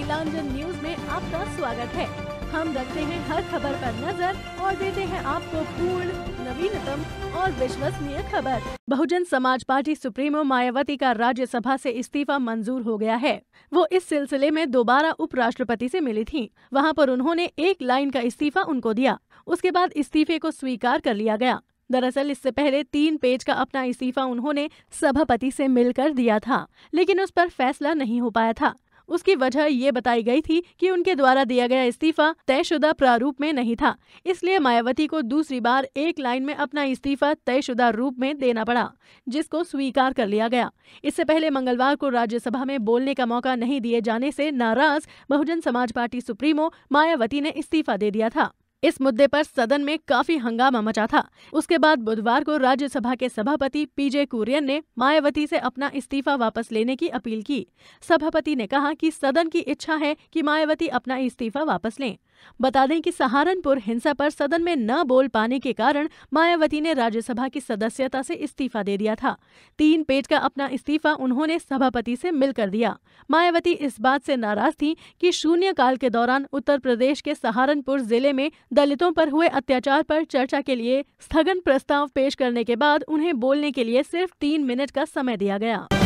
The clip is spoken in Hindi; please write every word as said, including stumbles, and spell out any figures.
नीलांजन न्यूज में आपका स्वागत है। हम रखते हैं हर खबर पर नजर और देते हैं आपको पूर्ण, नवीनतम और विश्वसनीय खबर। बहुजन समाज पार्टी सुप्रीमो मायावती का राज्यसभा से इस्तीफा मंजूर हो गया है। वो इस सिलसिले में दोबारा उपराष्ट्रपति से मिली थीं। वहां पर उन्होंने एक लाइन का इस्तीफा उनको दिया। उसके बाद इस्तीफे को स्वीकार कर लिया गया। दरअसल इससे पहले तीन पेज का अपना इस्तीफा उन्होंने सभापति से मिलकर दिया था, लेकिन उस पर फैसला नहीं हो पाया था। उसकी वजह ये बताई गई थी कि उनके द्वारा दिया गया इस्तीफा तयशुदा प्रारूप में नहीं था, इसलिए मायावती को दूसरी बार एक लाइन में अपना इस्तीफा तयशुदा रूप में देना पड़ा, जिसको स्वीकार कर लिया गया। इससे पहले मंगलवार को राज्यसभा में बोलने का मौका नहीं दिए जाने से नाराज बहुजन समाज पार्टी सुप्रीमो मायावती ने इस्तीफा दे दिया था। इस मुद्दे पर सदन में काफी हंगामा मचा था। उसके बाद बुधवार को राज्यसभा के सभापति पीजे कुरियन ने मायावती से अपना इस्तीफा वापस लेने की अपील की। सभापति ने कहा कि सदन की इच्छा है कि मायावती अपना इस्तीफा वापस लें। बता दें कि सहारनपुर हिंसा पर सदन में न बोल पाने के कारण मायावती ने राज्यसभा की सदस्यता से इस्तीफा दे दिया था। तीन पेज का अपना इस्तीफा उन्होंने सभापति से मिलकर दिया। मायावती इस बात से नाराज थी कि शून्यकाल के दौरान उत्तर प्रदेश के सहारनपुर जिले में दलितों पर हुए अत्याचार पर चर्चा के लिए स्थगन प्रस्ताव पेश करने के बाद उन्हें बोलने के लिए सिर्फ तीन मिनट का समय दिया गया।